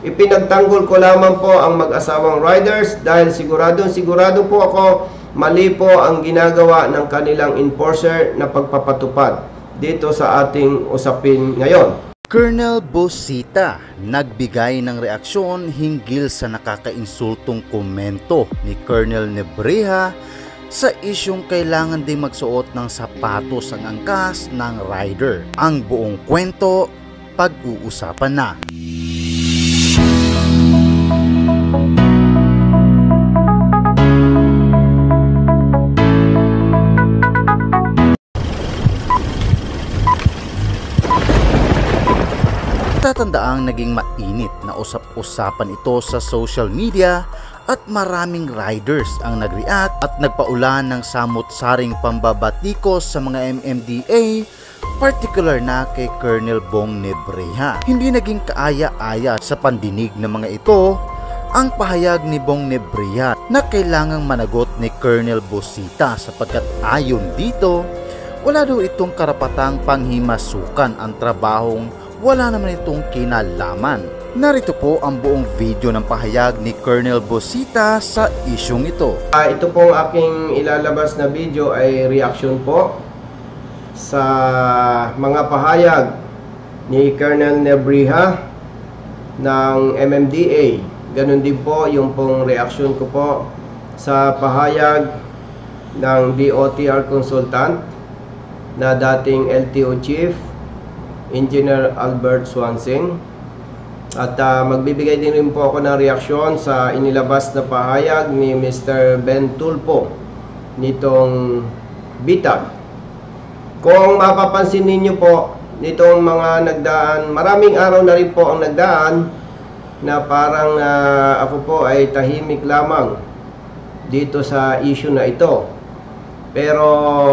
Ipinagtanggol ko lamang po ang mag-asawang riders dahil sigurado po ako mali po ang ginagawa ng kanilang enforcer na pagpapatupad dito sa ating usapin ngayon. Colonel Bosita nagbigay ng reaksyon hinggil sa nakakainsultong komento ni Colonel Nebreha sa isyong kailangan ding magsuot ng sapatos ang angkas ng rider. Ang buong kwento pag-uusapan na. Tatandaang naging mainit na usap-usapan ito sa social media at maraming riders ang nag-react at nagpaulan ng samot-saring pambabatikos sa mga MMDA, particular na kay Colonel Bong Nebreha. Hindi naging kaaya-aya sa pandinig ng mga ito ang pahayag ni Bong Nebreha na kailangang managot ni Colonel Bosita sapagkat ayon dito, wala daw itong karapatang panghimasukan ang trabahong wala naman itong kinalaman. Narito po ang buong video ng pahayag ni Colonel Bosita sa isyong ito. Ito pong aking ilalabas na video ay reaction po sa mga pahayag ni Colonel Nebreha ng MMDA. Ganon din po yung pong reaction ko po sa pahayag ng DOTR consultant na dating LTO Chief Engineer Albert Swansing. At magbibigay din rin po ako ng reaksyon sa inilabas na pahayag ni Mr. Ben Tulpo nitong bitag. Kung mapapansin ninyo po, nitong mga nagdaan, maraming araw na rin po ang nagdaan na parang ako po ay tahimik lamang dito sa issue na ito. Pero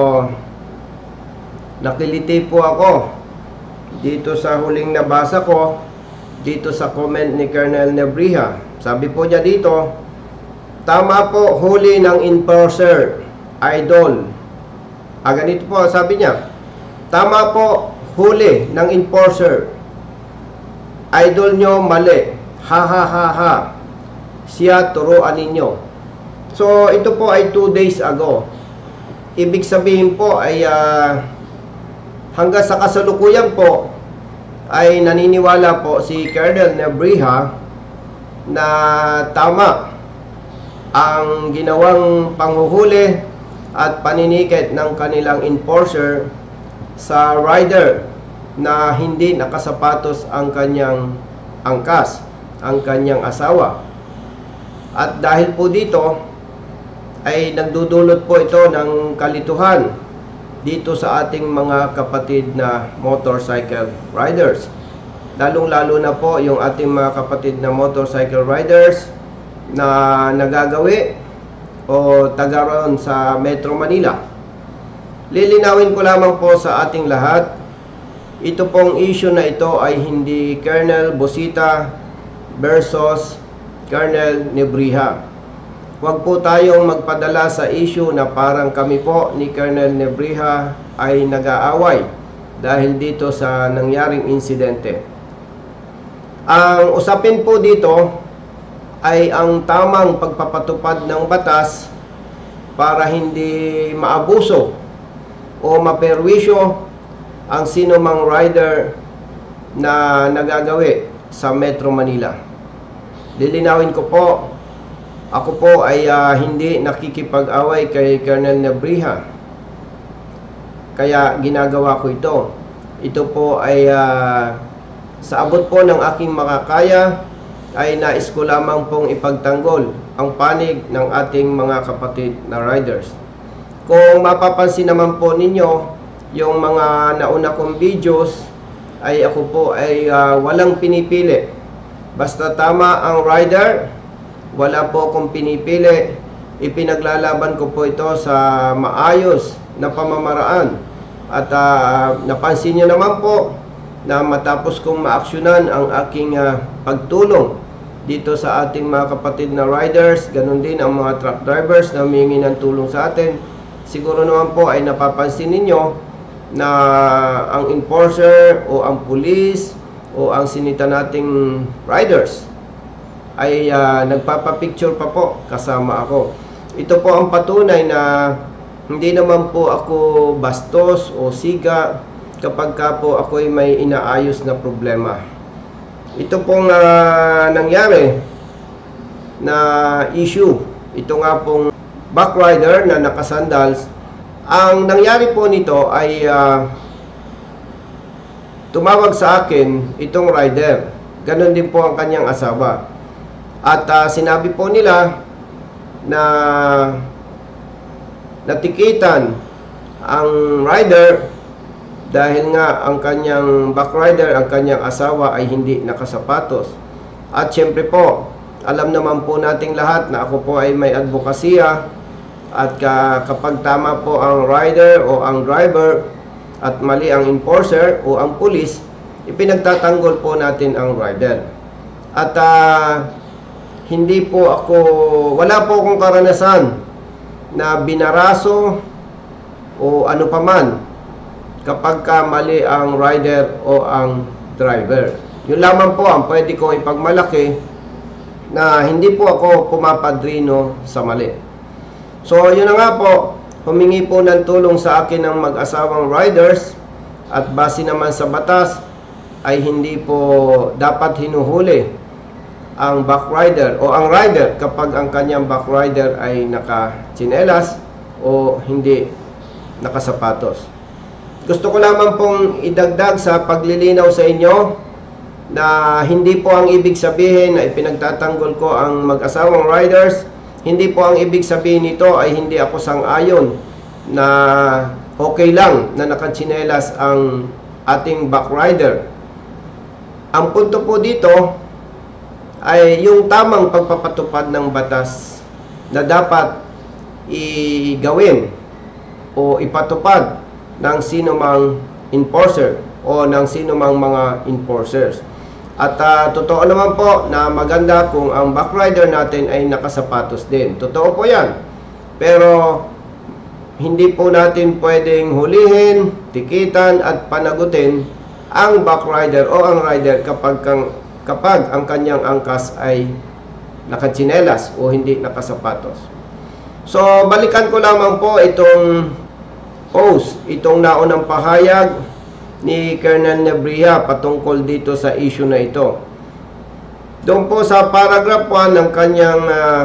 nakiliti po ako dito sa huling nabasa ko, dito sa comment ni Colonel Nebreha. Sabi po niya dito, tama po, huli ng enforcer, idol. Ganito po, sabi niya, tama po, huli ng enforcer, idol nyo mali, ha ha ha ha, siya turuan ninyo. So, ito po ay 2 days ago. Ibig sabihin po ay hanggang sa kasalukuyan po ay naniniwala po si Colonel Nebreha na tama ang ginawang panghuhuli at paninikit ng kanilang enforcer sa rider na hindi nakasapatos ang kanyang angkas, ang kanyang asawa. At dahil po dito ay nagdudulot po ito ng kalituhan dito sa ating mga kapatid na motorcycle riders. Lalong-lalo na po yung ating mga kapatid na motorcycle riders na nagagawi o tagaroon sa Metro Manila. Lilinawin ko lamang po sa ating lahat, ito pong issue na ito ay hindi Colonel Bosita versus Colonel Nebreha. Huwag po tayong magpadala sa issue na parang kami po ni Colonel Nebreha ay nag-aaway dahil dito sa nangyaring insidente. Ang usapin po dito ay ang tamang pagpapatupad ng batas para hindi maabuso o maperwisyo ang sino mang rider na nagagawi sa Metro Manila. Lilinawin ko po, ako po ay hindi nakikipag-away kay Colonel Nebreha. Kaya ginagawa ko ito. Ito po ay sa abot po ng aking makakaya ay nais ko lamang pong ipagtanggol ang panig ng ating mga kapatid na riders. Kung mapapansin naman po ninyo, yung mga nauna kong videos ay ako po ay walang pinipili. Basta tama ang rider, wala po akong pinipili. Ipinaglalaban ko po ito sa maayos na pamamaraan. At napansin nyo naman po na matapos kong maaksyonan ang aking pagtulong dito sa ating mga kapatid na riders, ganun din ang mga truck drivers na humingi ng tulong sa atin. Siguro naman po ay napapansin ninyo na ang enforcer o ang police o ang sinita nating riders ay nagpapapicture pa po kasama ako. Ito po ang patunay na hindi naman po ako bastos o siga kapag ka po ako'y may inaayos na problema. Ito pong nangyari na issue, ito nga pong backrider na nakasandals, ang nangyari po nito ay tumawag sa akin itong rider. Ganon din po ang kanyang asawa. At sinabi po nila na natikitan ang rider dahil nga ang kanyang backrider, ang kanyang asawa ay hindi nakasapatos. At syempre po, alam naman po nating lahat na ako po ay may advokasya, at kapag tama po ang rider o ang driver at mali ang enforcer o ang pulis, ipinagtatanggol po natin ang rider. At hindi po ako, wala po akong karanasan na binaraso o ano paman kapag mali ang rider o ang driver. Yun lamang po ang pwede kong ipagmalaki, na hindi po ako pumapadrino sa mali. So yun na nga po, humingi po ng tulong sa akin ng mag-asawang riders, at base naman sa batas ay hindi po dapat hinuhuli ang backrider o ang rider kapag ang kanyang backrider ay naka-tsinelas o hindi nakasapatos. Gusto ko lamang pong idagdag sa paglilinaw sa inyo na hindi po ang ibig sabihin na ipinagtatanggol ko ang mag-asawang riders. Hindi po ang ibig sabihin nito ay hindi ako sang-ayon na okay lang na nakatsinelas ang ating backrider. Ang punto po dito ay yung tamang pagpapatupad ng batas na dapat igawin o ipatupad ng sino mang enforcer o ng sino mang mga enforcers. At totoo naman po na maganda kung ang backrider natin ay nakasapatos din. Totoo po yan. Pero hindi po natin pwedeng hulihin, tikitan at panagutin ang backrider o ang rider kapag ang kanyang angkas ay nakatsinelas o hindi nakasapatos. So balikan ko lamang po itong post, itong naunang pahayag ni Colonel Nebria patungkol dito sa issue na ito. Doon po sa paragraph 1 ng kanyang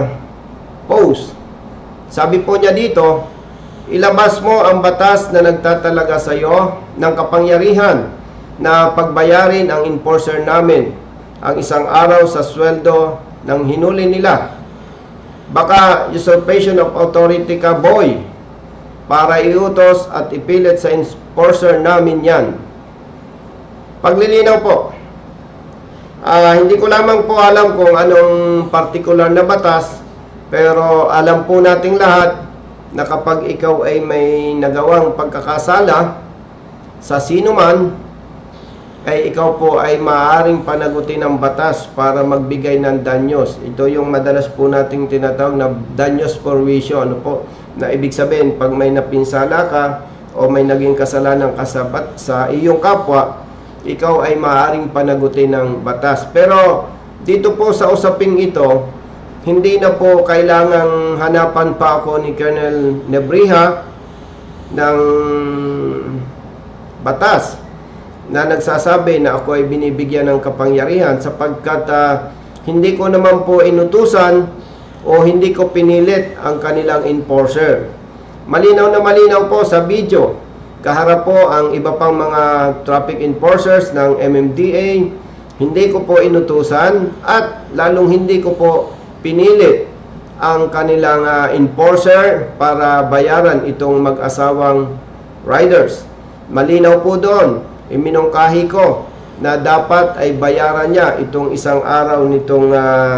post, sabi po niya dito, ilabas mo ang batas na nagtatalaga sa iyo ng kapangyarihan na pagbayarin ang enforcer namin ang isang araw sa sweldo ng hinuli nila. Baka usurpation of authority ka, boy, para iutos at ipilit sa enforcer namin yan. Paglilinaw po, hindi ko lamang po alam kung anong particular na batas, pero alam po nating lahat na kapag ikaw ay may nagawang pagkakasala sa sino man, ay ikaw po ay maaaring panagutin ng batas para magbigay ng danyos. Ito yung madalas po nating tinatawag na danyos for wisyo. Ano po? Na ibig sabihin, pag may napinsala ka o may naging kasalanan ka sa iyong kapwa, ikaw ay maaaring panagutin ng batas. Pero dito po sa usaping ito, hindi na po kailangang hanapan pa ako ni Colonel Nebria ng batas na nagsasabi na ako ay binibigyan ng kapangyarihan, sapagkat hindi ko naman po inutusan o hindi ko pinilit ang kanilang enforcer. Malinaw na malinaw po sa video, kaharap po ang iba pang mga traffic enforcers ng MMDA, hindi ko po inutusan at lalong hindi ko po pinilit ang kanilang enforcer para bayaran itong mag-asawang riders. Malinaw po doon, iminungkahi ko na dapat ay bayaran niya itong isang araw nitong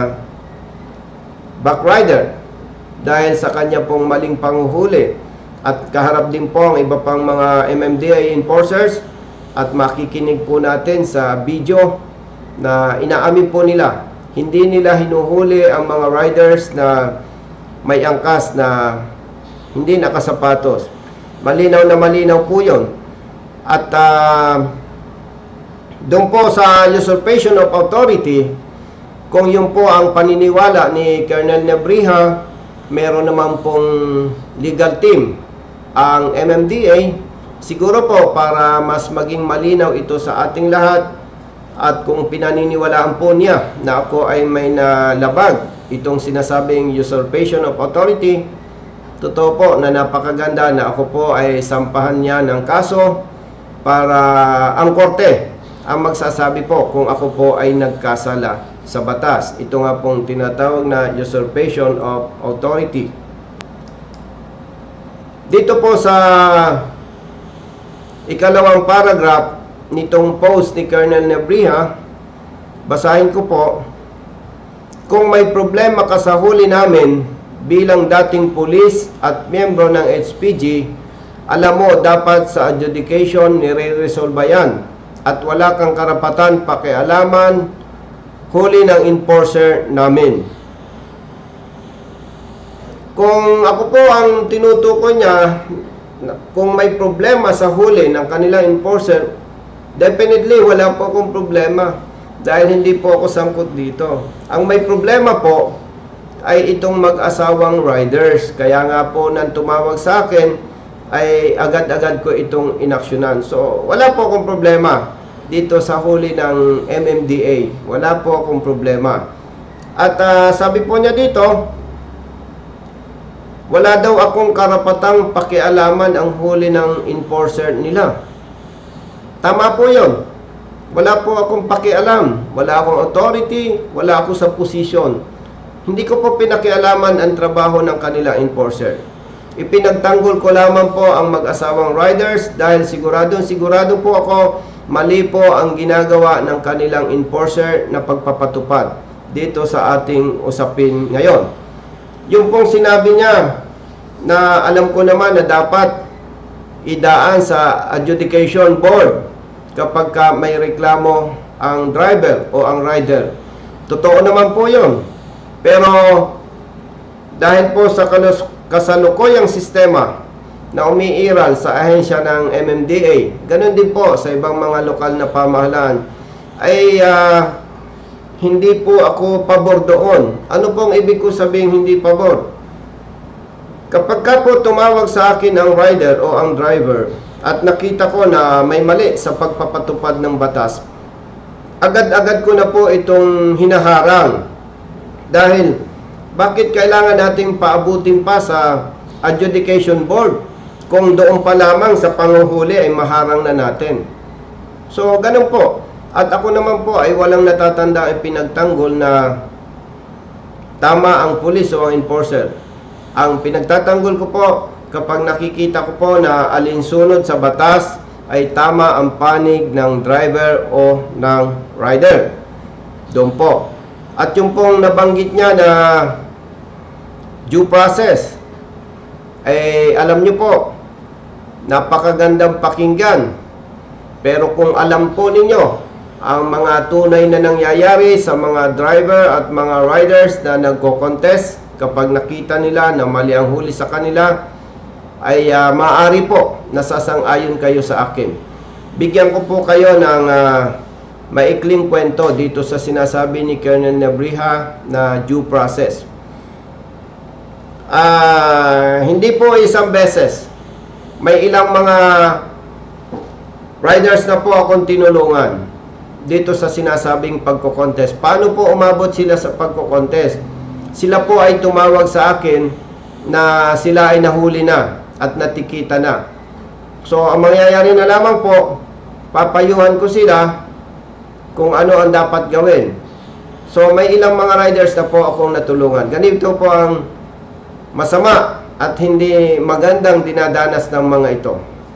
backrider dahil sa kanya pong maling panguhuli. At kaharap din po ang iba pang mga MMDA enforcers, at makikinig po natin sa video na inaamin po nila, hindi nila hinuhuli ang mga riders na may angkas na hindi nakasapatos. Malinaw na malinaw po yun. At doon po sa usurpation of authority, Kung yun po ang paniniwala ni Colonel Nebriha, meron naman pong legal team ang MMDA. Siguro po para mas maging malinaw ito sa ating lahat, at kung pinaniniwalaan po niya na ako ay may nalabag itong sinasabing usurpation of authority, totoo po na napakaganda na ako po ay sampahan niya ng kaso para ang korte ang magsasabi po kung ako po ay nagkasala sa batas. Ito nga pong tinatawag na usurpation of authority. Dito po sa ikalawang paragraph nitong post ni Colonel Nebriha, basahin ko po: kung may problema ka sa huli namin bilang dating pulis at miyembro ng HPG, alam mo dapat sa adjudication nire-resolve yan at wala kang karapatan pakialaman huli ng enforcer namin. Kung ako po ang tinutukoy niya, kung may problema sa huli ng kanilang enforcer, definitely wala po akong problema dahil hindi po ako sangkot dito. Ang may problema po ay itong mag-asawang riders. Kaya nga po nang tumawag sa akin ay agad-agad ko itong inaksyonan. So wala po akong problema dito sa huli ng MMDA. Wala po akong problema. At sabi po niya dito, wala daw akong karapatang pakialaman ang huli ng enforcer nila. Tama po yun. Wala po akong pakialam. Wala akong authority. Wala ako sa posisyon. Hindi ko po pinakialaman ang trabaho ng kanilang enforcer. Ipinagtanggol ko lamang po ang mag-asawang riders dahil sigurado po ako mali po ang ginagawa ng kanilang enforcer na pagpapatupad dito sa ating usapin ngayon. Yung pong sinabi niya na alam ko naman na dapat idaan sa adjudication board kapag may reklamo ang driver o ang rider. Totoo naman po yun. Pero dahil po sa kasalukuyang sistema na umiiral sa ahensya ng MMDA, ganun din po sa ibang mga lokal na pamahalaan, ay hindi po ako pabor doon. Ano pong ibig ko sabihin hindi pabor? Kapag ka po tumawag sa akin ang rider o ang driver at nakita ko na may mali sa pagpapatupad ng batas, agad-agad ko na po itong hinaharang. Dahil bakit kailangan nating paabutin pa sa adjudication board kung doon pa lamang sa panguhuli ay maharang na natin? So ganun po. At ako naman po ay walang natatanda ay pinagtanggol na tama ang pulis o ang enforcer. Ang pinagtatanggol ko po kapag nakikita ko po na alinsunod sa batas ay tama ang panig ng driver o ng rider. Doon po. At yung pong nabanggit niya na due process, ay alam niyo po, napakagandang pakinggan. Pero kung alam po ninyo ang mga tunay na nangyayari sa mga driver at mga riders na nagko-contest, kapag nakita nila na mali ang huli sa kanila, ay maaari po nasasang-ayon kayo sa akin. Bigyan ko po kayo ng maikling kwento dito sa sinasabi ni Colonel Nebriha na due process. Hindi po isang beses. May ilang mga riders na po akong tinulungan dito sa sinasabing pagko-contest. Paano po umabot sila sa pagko-contest? Sila po ay tumawag sa akin na sila ay nahuli na at natikita na. So ang mangyayari na lamang po, papayuhan ko sila kung ano ang dapat gawin. So may ilang mga riders na po akong natulungan. Ganito po ang masama at hindi magandang dinadanas ng mga ito.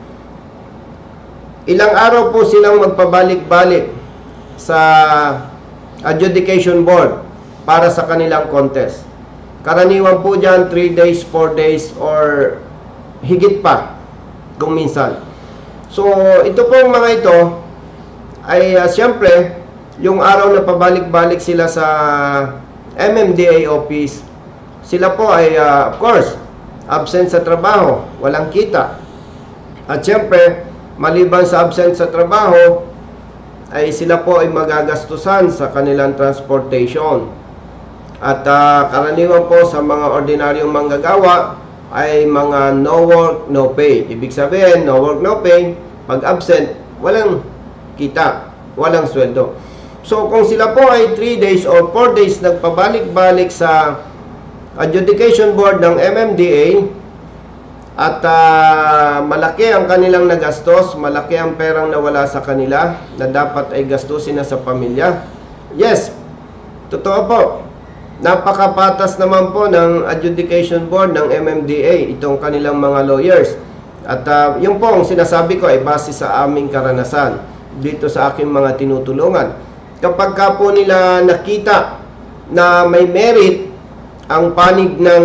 Ilang araw po silang magpabalik-balik sa adjudication board para sa kanilang contest. Karaniwan po dyan 3 days, 4 days or higit pa kung minsan. So ito pong mga ito ay siyempre yung araw na pabalik-balik sila sa MMDA office, sila po ay of course absent sa trabaho, walang kita. At siyempre maliban sa absent sa trabaho ay sila po ay magagastusan sa kanilang transportation. At karaniwan po sa mga ordinaryong manggagawa ay mga no work, no pay. Ibig sabihin, no work, no pay. Pag absent, walang kita, walang sweldo. So kung sila po ay 3 days or 4 days nagpabalik-balik sa adjudication board ng MMDA at malaki ang kanilang nagastos, malaki ang perang nawala sa kanila na dapat ay gastusin na sa pamilya. Yes, totoo po. Napakapatas naman po ng adjudication board ng MMDA, itong kanilang mga lawyers. At yung po ang sinasabi ko ay base sa aming karanasan dito sa aking mga tinutulungan. Kapag ka po nila nakita na may merit ang panig ng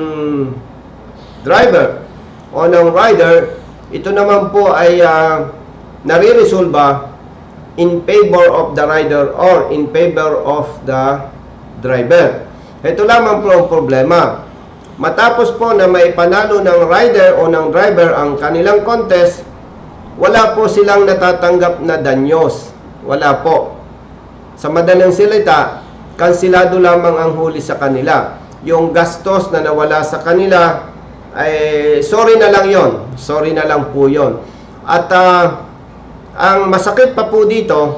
driver o ng rider, ito naman po ay nare-resolba in favor of the rider or in favor of the driver. Ito lamang po ang problema. Matapos po na may panalo ng rider o ng driver ang kanilang contest, wala po silang natatanggap na danyos. Wala po. Sa madaling salita, kansilado lamang ang huli sa kanila. Yung gastos na nawala sa kanila, ay sorry na lang yon, sorry na lang po yon. At ang masakit pa po dito,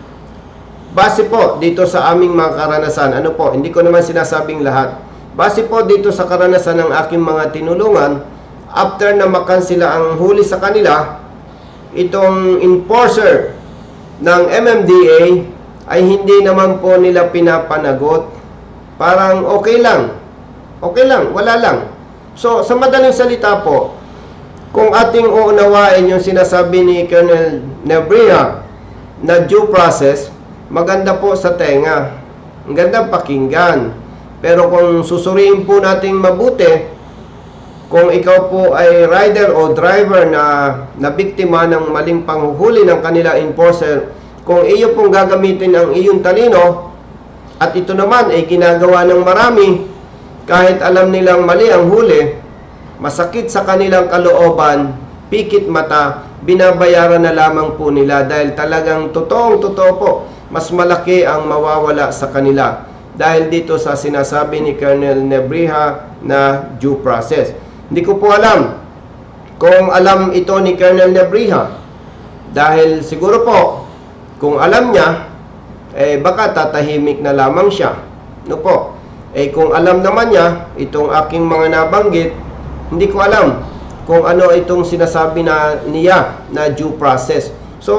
base po dito sa aming mga karanasan, ano po, hindi ko naman sinasabing lahat, base po dito sa karanasan ng aking mga tinulungan, after na makansila ang huli sa kanila, itong enforcer ng MMDA ay hindi naman po nila pinapanagot. Parang okay lang, wala lang. So, sa madaling salita po, kung ating uunawain yung sinasabi ni Colonel Nebria na due process, maganda po sa tenga, ang ganda pakinggan. Pero kung susuriin po nating mabuti, kung ikaw po ay rider o driver na biktima ng maling panghuhuli ng kanila enforcer, kung iyo pong gagamitin ang iyong talino, at ito naman ay ginagawa ng marami, kahit alam nilang mali ang huli, masakit sa kanilang kalooban, pikit mata, binabayaran na lamang po nila dahil talagang totoo po, mas malaki ang mawawala sa kanila dahil dito sa sinasabi ni Colonel Nebria na due process. Hindi ko po alam kung alam ito ni Colonel Nebria, dahil siguro po kung alam niya, baka tatahimik na lamang siya. No po? Kung alam naman niya, itong aking mga nabanggit, hindi ko alam kung ano itong sinasabi niya na due process. So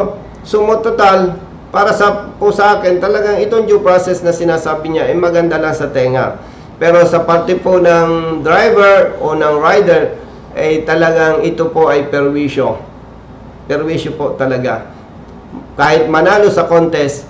total, para po sa akin, talagang itong due process na sinasabi niya, maganda lang sa tenga. Pero sa parte po ng driver o ng rider, talagang ito po ay perwisyo. Perwisyo po talaga. Kahit manalo sa contest,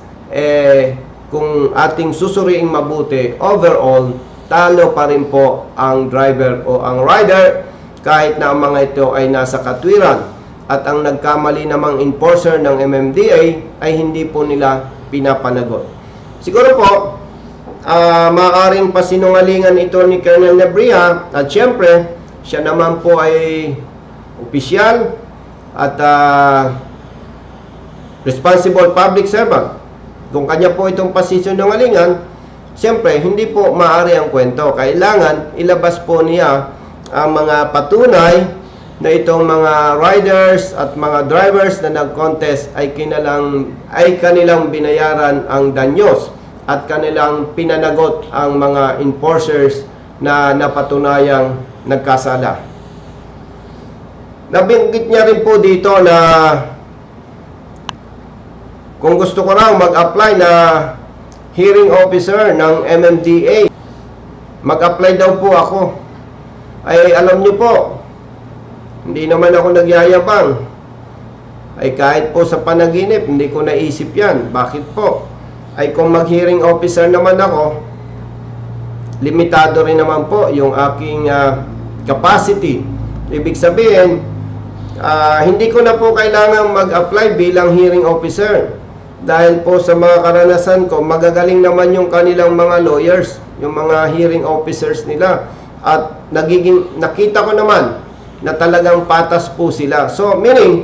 kung ating susuriing mabuti, overall, talo pa rin po ang driver o ang rider, kahit na ang mga ito ay nasa katwiran. At ang nagkamali namang enforcer ng MMDA ay hindi po nila pinapanagot. Siguro po, maaaring pasinungalingan ito ni Colonel Nebria, at syempre, siya naman po ay opisyal at responsible public servant. Kung kanya po itong pasinungalingan, siyempre, hindi po maaari ang kwento. Kailangan ilabas po niya ang mga patunay na itong mga riders at mga drivers na nag-contest ay kanilang binayaran ang danyos at kanilang pinanagot ang mga enforcers na napatunayang nagkasala. Nabanggit niya rin po dito na kung gusto ko raw mag-apply na hearing officer ng MMDA, mag-apply daw po ako. Ay alam niyo po, hindi naman ako nagyayabang. Ay kahit po sa panaginip, hindi ko naisip yan. Bakit po? Ay kung mag-hearing officer naman ako, limitado rin naman po yung aking capacity. Ibig sabihin, hindi ko na po kailangan mag-apply bilang hearing officer. Dahil po sa mga karanasan ko, magagaling naman yung kanilang mga lawyers, yung mga hearing officers nila. At nakita ko naman na talagang patas po sila. So, meaning,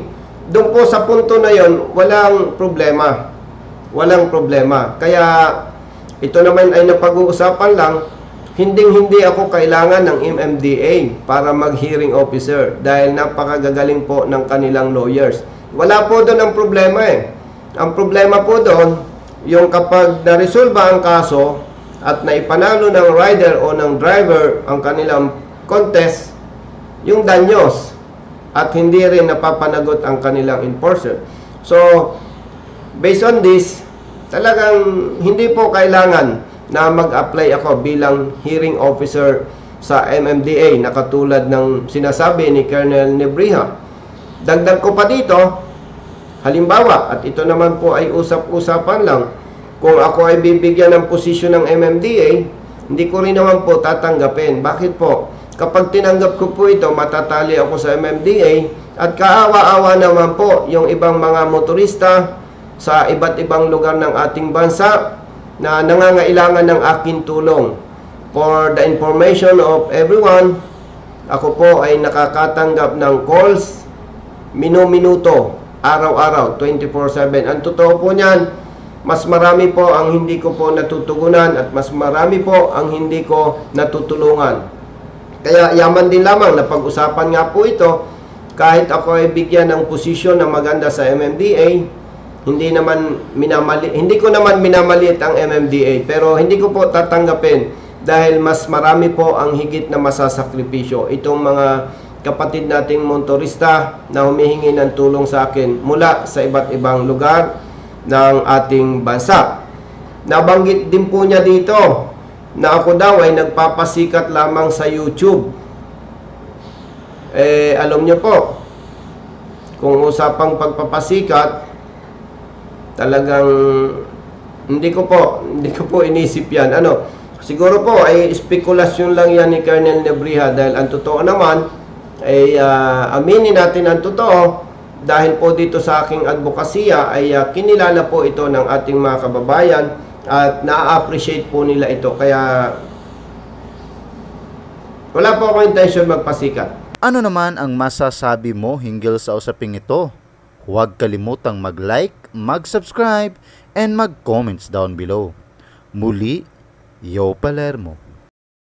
doon po sa punto na yon, walang problema. Walang problema. Kaya ito naman ay napag-uusapan lang, hindi ako kailangan ng MMDA para mag-hearing officer dahil napakagagaling po ng kanilang lawyers. Wala po doon ang problema eh. Ang problema po doon, yung kapag naresolba ang kaso at naipanalo ng rider o ng driver ang kanilang contest, yung danyos at hindi rin napapanagot ang kanilang enforcer. So, based on this, talagang hindi po kailangan na mag-apply ako bilang hearing officer sa MMDA na katulad ng sinasabi ni Colonel Nebrija. Dagdag ko pa dito, halimbawa, at ito naman po ay usap-usapan lang, kung ako ay bibigyan ng posisyon ng MMDA, hindi ko rin naman po tatanggapin. Bakit po? Kapag tinanggap ko po ito, matatali ako sa MMDA at kaawa-awa naman po yung ibang mga motorista sa iba't ibang lugar ng ating bansa na nangangailangan ng aking tulong. For the information of everyone, ako po ay nakakatanggap ng calls minu-minuto, araw-araw, 24/7. Ang totoo po niyan, mas marami po ang hindi ko po natutugunan at mas marami po ang hindi ko natutulungan. Kaya yaman din lamang na pag-usapan nga po ito, kahit ako ay bigyan ng posisyon na maganda sa MMDA, hindi ko naman minamaliit ang MMDA, pero hindi ko po tatanggapin dahil mas marami po ang higit na masasakripisyo. Itong mga kapatid nating motorista na humihingi ng tulong sa akin mula sa iba't ibang lugar ng ating bansa. Nabanggit din po niya dito na ako daw ay nagpapasikat lamang sa YouTube. Alam niyo po, kung usapang pagpapasikat, talagang hindi ko po inisip yan. Siguro po ay spekulasyon lang yan ni Colonel Nebrija dahil ang totoo naman ay aminin natin ang totoo dahil po dito sa aking advokasya ay kinilala po ito ng ating mga kababayan at na-appreciate po nila ito. Kaya wala po akong intention magpasikat. Ano naman ang masasabi mo hinggil sa usaping ito? Huwag kalimutang mag-like, mag-subscribe, and mag-comments down below. Muli, Yo Palermo.